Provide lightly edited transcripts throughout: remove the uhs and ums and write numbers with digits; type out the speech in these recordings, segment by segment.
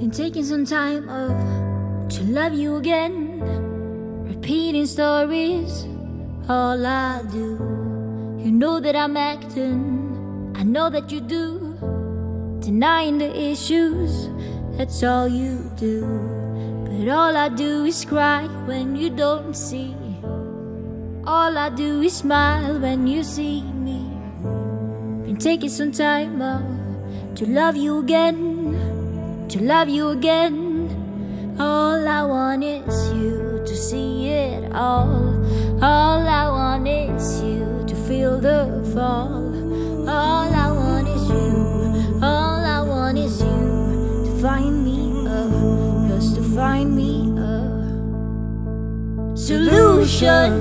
Been taking some time off to love you again, repeating stories, all I do. You know that I'm acting, I know that you do, denying the issues, that's all you do. But all I do is cry when you don't see. All I do is smile when you see me. Been taking some time off to love you again, to love you again. All I want is you to see it all. All I want is you to feel the fall. All I want is you, all I want is you to find me just to find me a solution.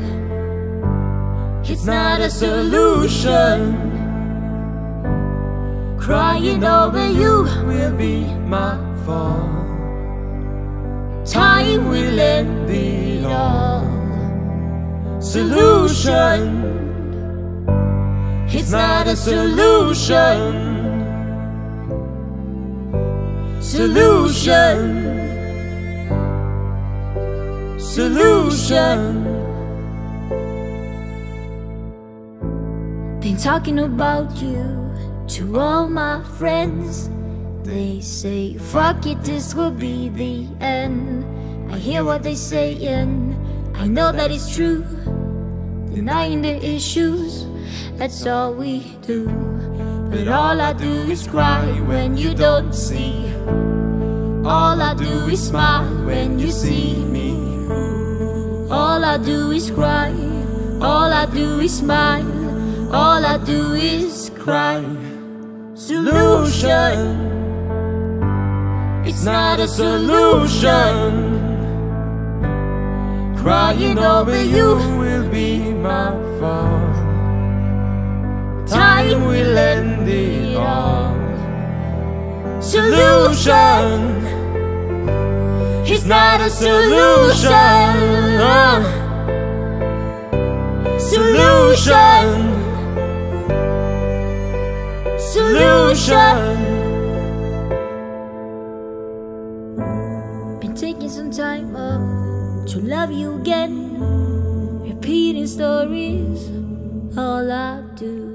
It's not a solution. Crying over you will be my fault. Time will end it all. Solution. It's not a solution. Solution. Solution. Been talking about you to all my friends. They say, fuck it, this will be the end. I hear what they saying, I know that it's true. Denying the issues, that's all we do. But all I do is cry when you don't see. All I do is smile when you see me. All I do is cry, all I do is smile, all I do is cry. Solution. It's not a solution. Crying over you will be my fault. Time will end it all. Solution. It's not a solution. Solution. Solution. Been taking some time off to love you again, repeating stories, all I do.